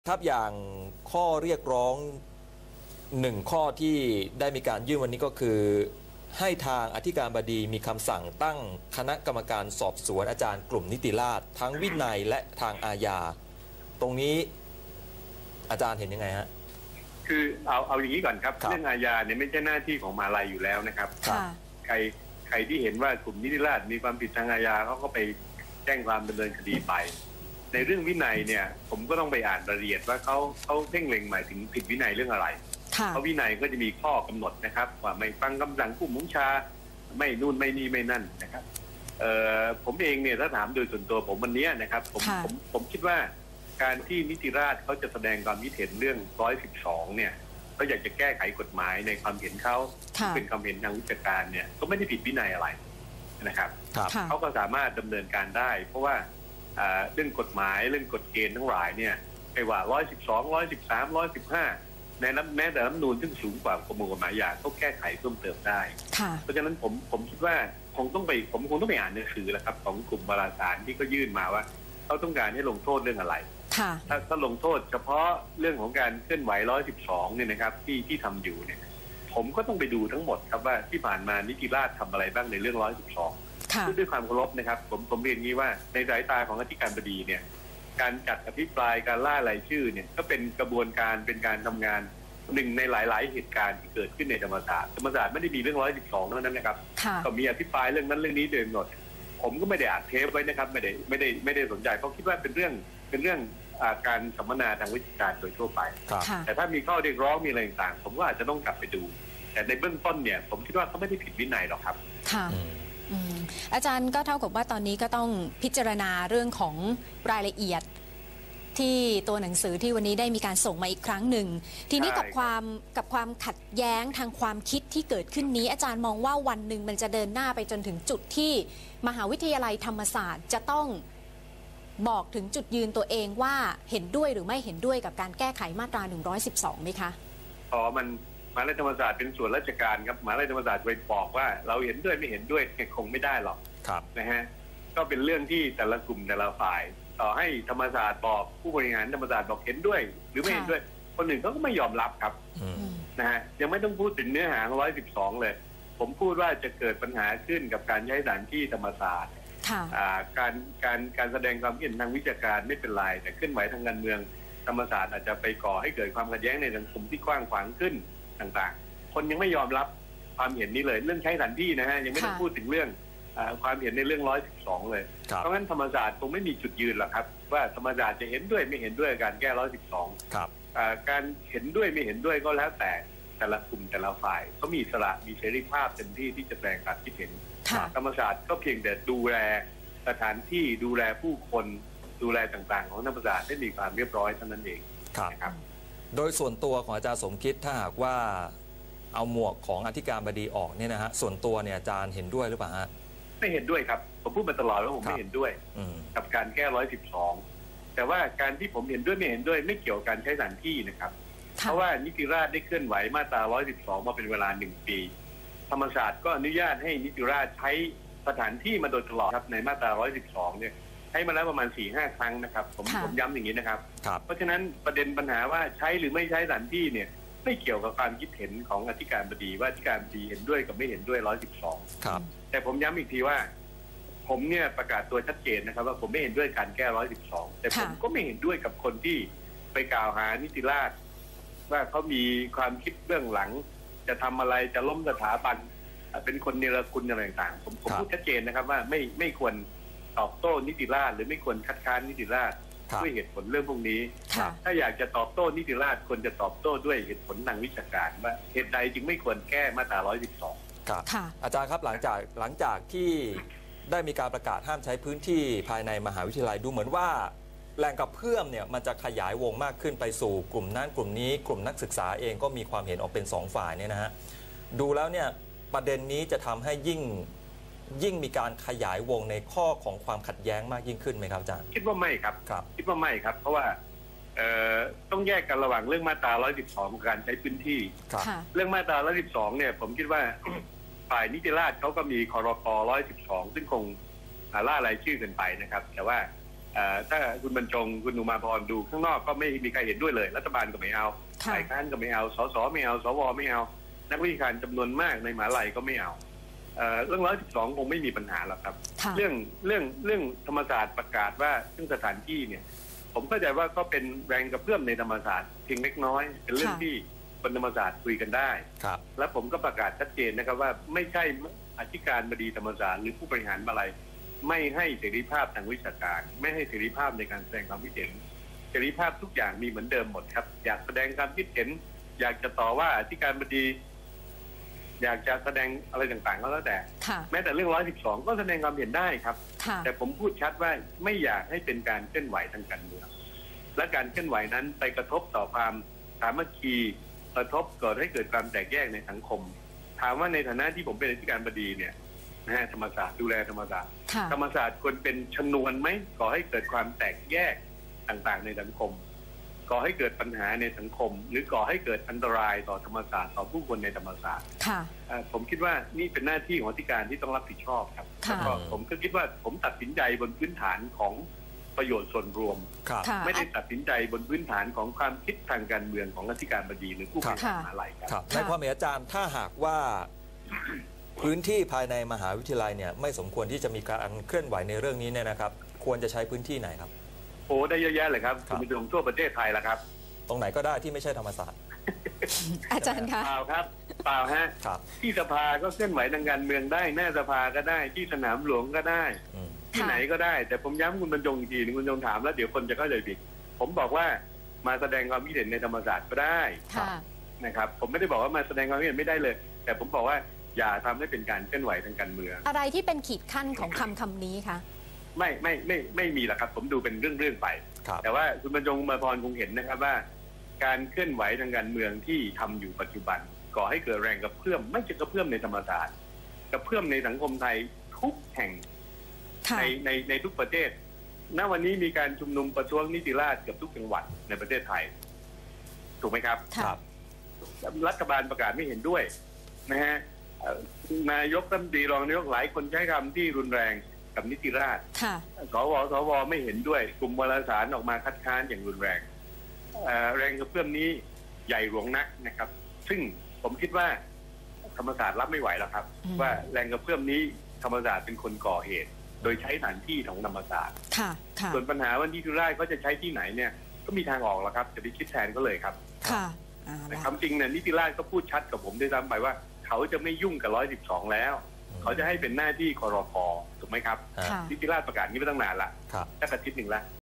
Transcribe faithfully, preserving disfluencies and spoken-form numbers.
ถ้าอย่างข้อเรียกร้องหนึ่งข้อที่ได้มีการยื่นวันนี้ก็คือให้ทางอธิการบดีมีคำสั่งตั้งคณะกรรมการสอบสวนอาจารย์กลุ่มนิติราษฎร์ทั้งวินัยและทางอาญาตรงนี้อาจารย์เห็นยังไงฮะคือเอาเอาอย่างนี้ก่อนครับเรื่องอาญาเนี่ยไม่ใช่หน้าที่ของมหาลัยอยู่แล้วนะครับใครใครที่เห็นว่ากลุ่มนิติราษฎร์มีความผิดทางอาญาเขาก็ไปแจ้งความดำเนินคดีไปในเรื่องวินัยเนี่ยผมก็ต้องไปอ่านรายละเอียดว่าเขาเขาเพ่งเล็งหมายถึงผิดวินัยเรื่องอะไรเพราะวินัยก็จะมีข้อกำหนดนะครับว่าไม่ฟังคำสั่งผู้บังคับบัญชาไม่นู่นไม่นี่ไม่นั่นนะครับเอ่อผมเองเนี่ยถ้าถามโดยส่วนตัวผมวันนี้นะครับผมผมผมคิดว่าการที่นิติราษฎร์เขาจะแสดงความคิดเห็นเรื่องหนึ่งร้อยสิบสองเนี่ยเขาอยากจะแก้ไขกฎหมายในความเห็นเขาเป็นความเห็นทางวิชาการเนี่ยก็ไม่ได้ผิดวินัยอะไรนะครับเขาก็สามารถดำเนินการได้เพราะว่าเรื่องกฎหมายเรื่องกฎเกณฑ์ทั้งหลายเนี่ยไม่ว่าหนึ่งร้อยสิบสอง หนึ่งร้อยสิบสาม หนึ่งร้อยสิบห้าในนั้นแม้แต่รัฐธรรมนูญซึ่งสูงกว่ากฎหมายอาญาก็แก้ไขเพิ่มเติมได้เพราะฉะนั้นผมผมคิดว่าคงต้องไปผมคงต้องไปอ่านหนังสือแล้วครับของกลุ่มวารสารที่ก็ยื่นมาว่าเขาต้องการให้ลงโทษเรื่องอะไรถ้าถ้าลงโทษเฉพาะเรื่องของการเคลื่อนไหวหนึ่งร้อยสิบสองเนี่ยนะครับที่ที่ทำอยู่เนี่ยผมก็ต้องไปดูทั้งหมดครับว่าที่ผ่านมานิติราษฎร์ทำอะไรบ้างในเรื่องหนึ่งร้อยสิบสองด้วยความเคารพนะครับผมผมเรียนงี้ว่าในสายตาของอธิการบดีเนี่ยการจัดอภิปรายการล่ารายชื่อเนี่ยก็เป็นกระบวนการเป็นการทำงานหนึ่งในหลายๆเหตุการณ์ที่เกิดขึ้นในธรรมศาสตร์ธรรมศาสตร์ไม่ได้มีเรื่องหนึ่งร้อยสิบสองเท่านั้นนะครับก็มีอภิปรายเรื่องนั้นเรื่องนี้โดยกำหนดผมก็ไม่ได้อัดเทปไว้นะครับไม่ได้ไม่ได้ไม่ได้สนใจเพราะคิดว่าเป็นเรื่องเป็นเรื่องการสัมมนาทางวิชาการโดยทั่วไปแต่ถ้ามีข้อเรียกร้องมีอะไรต่างๆผมก็อาจจะต้องกลับไปดูแต่ในเบื้องต้นเนี่ยผมคิดว่าเขาไม่ได้ผิดวินัยหรอกครับค่ะอาจารย์ก็เท่ากับว่าตอนนี้ก็ต้องพิจารณาเรื่องของรายละเอียดที่ตัวหนังสือที่วันนี้ได้มีการส่งมาอีกครั้งหนึ่งทีนี้กับความกับความขัดแย้งทางความคิดที่เกิดขึ้นนี้อาจารย์มองว่าวันหนึ่งมันจะเดินหน้าไปจนถึงจุดที่มหาวิทยาลัยธรรมศาสตร์จะต้องบอกถึงจุดยืนตัวเองว่าเห็นด้วยหรือไม่เห็นด้วยกับการแก้ไขมาตราหนึ่งร้อยสิบสองไหมคะอ๋อมันมหาวิทยาลัยธรรมศาสตร์เป็นส่วนราชการครับมหาวิทยาลัยธรรมศาสตร์ไปบอกว่าเราเห็นด้วยไม่เห็นด้วยคงไม่ได้หรอกนะฮะก็เป็นเรื่องที่แต่ละกลุ่มแต่ละฝ่ายต่อให้ธรรมศาสตร์บอกผู้บริหารธรรมศาสตร์บอกเห็นด้วยหรือไม่เห็นด้วยคนหนึ่งเขาก็ไม่ยอมรับครับนะฮะยังไม่ต้องพูดถึงเนื้อหาหนึ่งร้อยสิบสองเลยผมพูดว่าจะเกิดปัญหาขึ้นกับการใช้สถานที่ธรรมศาสตร์การการการแสดงความเห็นทางวิชาการไม่เป็นไรแต่เคลื่อนไหวทางการเมืองธรรมศาสตร์อาจจะไปก่อให้เกิดความขัดแย้งในสังคมที่กว้างขวางขึ้นต่างๆคนยังไม่ยอมรับความเห็นนี้เลยเรื่องใช้สถานที่นะฮะยังไม่ต้องพูดถึงเรื่องความเห็นในเรื่องหนึ่งร้อยสิบสองเลยเพราะงั้นธรรมศาสตร์คงไม่มีจุดยืนหรอกครับว่าธรรมศาสตร์จะเห็นด้วยไม่เห็นด้วยการแก้หนึ่งร้อยสิบสองการเห็นด้วยไม่เห็นด้วยก็แล้วแต่แต่ละกลุ่มแต่ละฝ่ายเขามีอิสระมีเสรีภาพเต็มที่ที่จะแสดงความคิดเห็นธรรมศาสตร์ก็เพียงแต่ดูแลสถานที่ดูแลผู้คนดูแลต่างๆของธรรมศาสตร์ให้มีความเรียบร้อยเท่านั้นเองครับโดยส่วนตัวของอาจารย์สมคิดถ้าหากว่าเอาหมวกของอธิการบดีออกเนี่ยนะฮะส่วนตัวเนี่ยอาจารย์เห็นด้วยหรือเปล่าฮะไม่เห็นด้วยครับผมพูดมาตลอดว่าผมไม่เห็นด้วยกับการแก้หนึ่งร้อยสิบสองแต่ว่าการที่ผมเห็นด้วยไม่เห็นด้วยไม่เกี่ยวกับการใช้สถานที่นะครับเพราะว่านิติราษฎร์ได้เคลื่อนไหวมาตราหนึ่งร้อยสิบสองมาเป็นเวลาหนึ่งปีธรรมศาสตร์ก็อนุญาตให้นิติราษฎร์ใช้สถานที่มาโดยตลอดครับในมาตราหนึ่งร้อยสิบสองเนี่ยใช้มาแล้วประมาณ สี่ห้า ครั้งนะครับผมผมย้ำอย่างนี้นะครับเพราะฉะนั้นประเด็นปัญหาว่าใช้หรือไม่ใช้สถานที่เนี่ยไม่เกี่ยวกับความคิดเห็นของอธิการบดีว่าอธิการบดีเห็นด้วยกับไม่เห็นด้วยหนึ่งร้อยสิบสองครับแต่ผมย้ำอีกทีว่าผมเนี่ยประกาศตัวชัดเจนนะครับว่าผมไม่เห็นด้วยการแก้หนึ่งร้อยสิบสองแต่ผมก็ไม่เห็นด้วยกับคนที่ไปกล่าวหานิติราษฎร์ว่าเขามีความคิดเบื้องหลังจะทำอะไรจะล้มสถาบันเป็นคนเนรคุณอะไรต่างๆผมผมพูดชัดเจนนะครับว่าไม่ไม่ควรตอบโต้นิติราษฎร์หรือไม่ควรคัดค้านนิติราษฎร์ด้วยเหตุผลเรื่องพวกนี้ถ้าอยากจะตอบโต้นิติราษฎร์ควรจะตอบโต้ด้วยเหตุผลทางวิชาการว่าเหตุใดจึงไม่ควรแก้มาตราหนึ่งร้อยสิบสองครับอาจารย์ครับหลังจากหลังจากที่ได้มีการประกาศห้ามใช้พื้นที่ภายในมหาวิทยาลัยดูเหมือนว่าแรงกระเพื่อมเนี่ยมันจะขยายวงมากขึ้นไปสู่กลุ่มนั้นกลุ่มนี้กลุ่มนักศึกษาเองก็มีความเห็นออกเป็นสองฝ่ายเนี่ยนะฮะดูแล้วเนี่ยประเด็นนี้จะทำให้ยิ่งยิ่งมีการขยายวงในข้อของความขัดแย้งมากยิ่งขึ้นไหมครับอาจารย์คิดว่าไม่ครับคิดว่าไม่ครับเพราะว่าต้องแยกกันระหว่างเรื่องมาตราหนึ่งร้อยสิบสองการใช้พื้นที่เรื่องมาตราหนึ่งร้อยสิบสองเนี่ยผมคิดว่าฝ่ายนิติราษฎร์เขาก็มีครกหนึ่งร้อยสิบสองซึ่งคงล่ารายชื่อกันไปนะครับแต่ว่าถ้าคุณบรรจงคุณอุมาพรดูข้างนอกก็ไม่มีใครเห็นด้วยเลยรัฐบาลก็ไม่เอาฝ่ายค้านก็ไม่เอาสสไม่เอาสวไม่เอานักวิชาการจำนวนมากในมหาลัยก็ไม่เอาเรื่องร้อยสิบสองคงไม่มีปัญหาหรอกครับเรื่องเรื่องเรื่องธรรมศาสตร์ประกาศว่าเรื่องสถานที่เนี่ยผมเข้าใจว่าก็เป็นแรงกระเพื่อมในธรรมศาสตร์เพียงเล็กน้อยเป็นเรื่องที่คนธรรมศาสตร์คุยกันได้และผมก็ประกาศชัดเจนนะครับว่าไม่ใช่อธิการบดีธรรมศาสตร์หรือผู้บริหารอะไรไม่ให้เสรีภาพทางวิชาการไม่ให้เสรีภาพในการแสดงความคิดเห็นเสรีภาพทุกอย่างมีเหมือนเดิมหมดครับอยากแสดงความคิดเห็นอยากจะต่อว่าอธิการบดีอยากจะแสดงอะไรต่างๆก็แล้วแต่แม้แต่เรื่องร้อยสิบสองก็แสดงความเห็นได้ครับแต่ผมพูดชัดว่าไม่อยากให้เป็นการเคลื่อนไหวทางการเมืองและการเคลื่อนไหวนั้นไปกระทบต่อความสามัคคีกระทบเกิดให้เกิดความแตกแยกในสังคมถามว่าในฐานะที่ผมเป็นอธิการบดีเนี่ยนะฮะธรรมศาสตร์ดูแลธรรมศาสตร์ธรรมศาสตร์ควรเป็นชนวนไหมก่อให้เกิดความแตกแยกต่างๆในสังคมก่อให้เกิดปัญหาในสังคมหรือก่อให้เกิดอันตรายต่อธรรมศาสตร์ต่อผู้คนในธรรมศาสตร์ผมคิดว่านี่เป็นหน้าที่ของอธิการที่ต้องรับผิดชอบครับแล้วก็ผมก็คิดว่าผมตัดสินใจบนพื้นฐานของประโยชน์ส่วนรวมไม่ได้ตัดสินใจบนพื้นฐานของความคิดทางการเมืองของอธิการบดีหรือผู้บริหารมหาวิทยาลัยครับในความเห็นอาจารย์ถ้าหากว่าพื้นที่ภายในมหาวิทยาลัยเนี่ยไม่สมควรที่จะมีการเคลื่อนไหวในเรื่องนี้เนี่ยนะครับควรจะใช้พื้นที่ไหนครับโอ้ได้เยอะแยะเลยครับคุณผู้ชมทั่วประเทศไทยละครับตรงไหนก็ได้ที่ไม่ใช่ธรรมศาสตร์อาจารย์คะเปล่าครับเปล่าฮะที่สภาก็เคลื่อนไหวทางการเมืองได้หน้าสภาก็ได้ที่สนามหลวงก็ได้ที่ไหนก็ได้แต่ผมย้ำคุณบรรจงอีกทีนึงคุณบรรจงถามแล้วเดี๋ยวคนจะเข้าใจผิดผมบอกว่ามาแสดงความคิดเห็นในธรรมศาสตร์ก็ได้นะครับผมไม่ได้บอกว่ามาแสดงความคิดเห็นไม่ได้เลยแต่ผมบอกว่าอย่าทำให้เป็นการเคลื่อนไหวทางการเมืองอะไรที่เป็นขีดขั้นของคำคำนี้คะไม่ไม่ไม่ไม่มีหรอกครับผมดูเป็นเรื่องเรื่องไปแต่ว่าคุณบรรจงมาพรคงเห็นนะครับว่าการเคลื่อนไหวทางการเมืองที่ทำอยู่ปัจจุบันก่อให้เกิดแรงกระเพื่อมไม่ใช่กระเพื่อมในธรรมศาสตร์กระเพื่อมในสังคมไทยทุกแห่งในในในทุกประเทศณวันนี้มีการชุมนุมประท้วงนิติราษฎร์เกือบทุกจังหวัดในประเทศไทยถูกไหมครับครับรัฐบาลประกาศไม่เห็นด้วยนะฮะนายกรัฐมนตรีรองนายกหลายคนใช้คำที่รุนแรงกับนิติราษฎร์สวสวไม่เห็นด้วยกลุ่มวารสารออกมาคัดค้านอย่างรุนแรงแรงกระเพื่อมนี้ใหญ่หลวงนักนะครับซึ่งผมคิดว่าธรรมศาสตร์รับไม่ไหวแล้วครับว่าแรงกระเพื่อมนี้ธรรมศาสตร์เป็นคนก่อเหตุโดยใช้สถานที่ของธรรมศาสตร์ส่วนปัญหาว่านิติราษฎร์เขาจะใช้ที่ไหนเนี่ยก็มีทางออกแล้วครับจะไปคิดแทนก็เลยครับแต่คำจริงเนี่ยนิติราษฎร์ก็พูดชัดกับผมด้วยซ้ำไปว่าเขาจะไม่ยุ่งกับร้อยสิบสองแล้วเขาจะให้เป็นหน้าที่ครพ.ถูกไหมครับนิติราษฎร์ประกาศนี้มาตั้งนานละตั้งอาทิตย์หนึ่งแล้ว